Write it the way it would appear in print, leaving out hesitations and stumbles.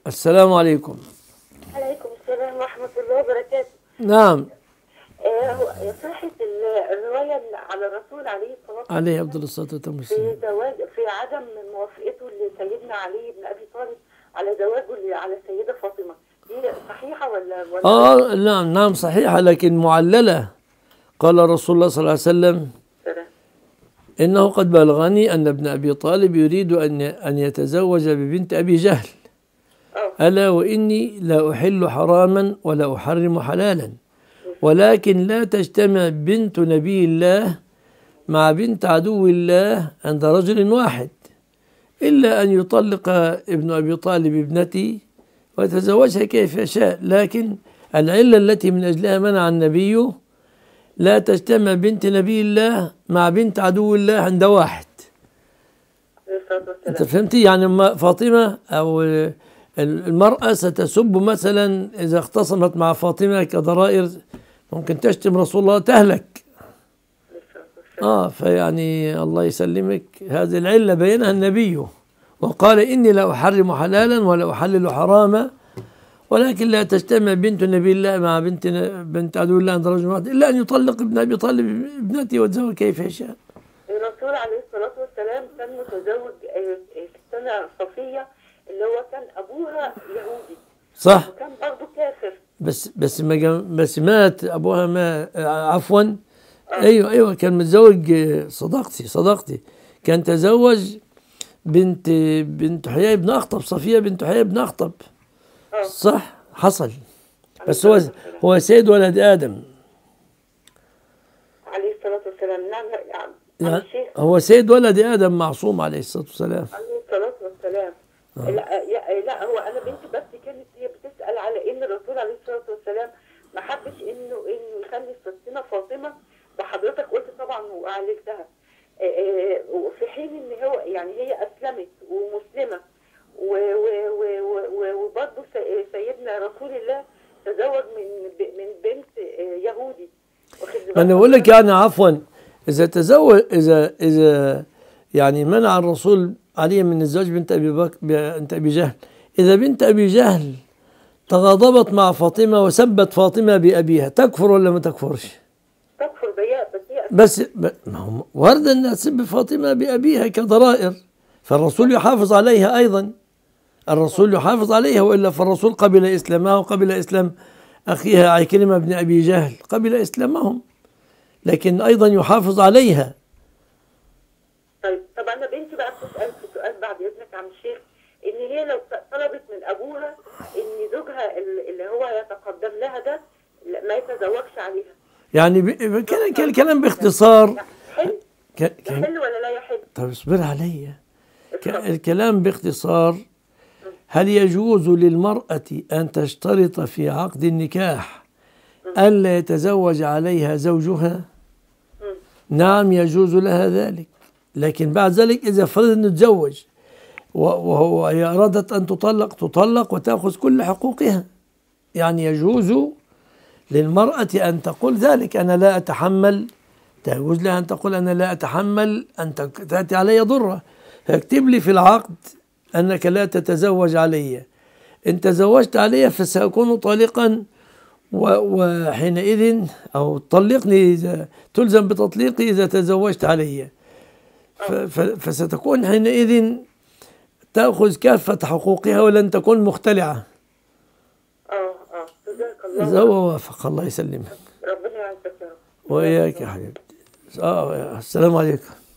السلام عليكم. عليكم السلام ورحمة الله وبركاته. نعم. صحة الرواية على الرسول عليه الصلاة والسلام عليه أفضل الصلاة والسلام في عدم موافقته لسيدنا علي بن أبي طالب على زواجه على السيدة فاطمة، دي صحيحة ولا نعم صحيحة، لكن معللة. قال رسول الله صلى الله عليه وسلم: إنه قد بلغني أن ابن أبي طالب يريد أن يتزوج ببنت أبي جهل، ألا وإني لا أحل حراما ولا أحرم حلالا، ولكن لا تجتمع بنت نبي الله مع بنت عدو الله عند رجل واحد، إلا أن يطلق ابن أبي طالب ابنتي ويتزوجها كيف يشاء. لكن العلة التي من أجلها منع النبي: لا تجتمع بنت نبي الله مع بنت عدو الله عند واحد. أنت فهمتي؟ يعني فاطمة أو المرأة ستسب مثلا إذا اختصمت مع فاطمة كضرائر، ممكن تشتم رسول الله تهلك. فيعني الله يسلمك، هذه العلة بينها النبي وقال: إني لا أحرم حلالا ولا أحلل حراما، ولكن لا تجتمع بنت نبي الله مع بنت عدو الله عند رجل واحد، إلا أن يطلق ابن أبي طالب ابنتي ويتزوج كيف يشاء. الرسول عليه الصلاة والسلام كان متزوج ستنا صفية اللي هو كان أبوها يهودي، صح، وكان برضه كافر، بس مات أبوها، ما عفوا. أيوة كان متزوج. صدقتي كان تزوج بنت حيي بن أخطب، صفية بنت حيي بن أخطب. صح، حصل. بس هو سيد ولد آدم عليه الصلاة والسلام. نعم يعني هو سيد ولد آدم معصوم عليه الصلاة والسلام. عليه الصلاة والسلام. لا هو أنا بنتي بس كانت هي بتسأل على إن الرسول عليه الصلاة والسلام ما حبش إنه يخلي ستنا فاطمة، وحضرتك قلت طبعا وعالجتها، في حين إن هو يعني هي أسلمت ومسلمة، وبرضه سيدنا رسول الله تزوج من بنت يهودي. أنا بقول لك يعني عفوا، إذا تزوج إذا يعني منع الرسول علي من الزواج بنت أبي جهل، إذا بنت أبي جهل تغاضبت مع فاطمة وسبت فاطمة بأبيها، تكفر ولا ما تكفرش؟ تكفر بس ما هو ورد أن تسب فاطمة بأبيها كضرائر، فالرسول يحافظ عليها أيضا. الرسول يحافظ عليها، وإلا فالرسول قبل إسلامها وقبل إسلام أخيها عكرمة بن أبي جهل، قبل إسلامهم، لكن أيضا يحافظ عليها. طب أنا بنتي بقى بتسأل في سؤال بعد إذنك عم الشيخ، إن هي لو طلبت من أبوها إن زوجها اللي هو يتقدم لها ده ما يتزوجش عليها، يعني الكلام باختصار. يحل ولا لا يحل؟ طب اصبر علي. الكلام باختصار: هل يجوز للمرأة أن تشترط في عقد النكاح ألا يتزوج عليها زوجها؟ نعم، يجوز لها ذلك، لكن بعد ذلك إذا فرض أن تتزوج وهي أرادت أن تطلق وتأخذ كل حقوقها، يعني يجوز للمرأة أن تقول ذلك: أنا لا أتحمل. تجوز لها أن تقول: أنا لا أتحمل أن تأتي علي ضرة، فاكتب لي في العقد أنك لا تتزوج علي، إن تزوجت علي فسأكون طالقا، وحينئذ أو طلقني إذا تلزم بتطليقي إذا تزوجت علي، فستكون حينئذ تأخذ كافة حقوقها ولن تكون مختلعة. جزاك الله. ووافق، الله يسلمك. ربنا يعزك يا رب. وإياك يا حبيبتي. السلام عليكم.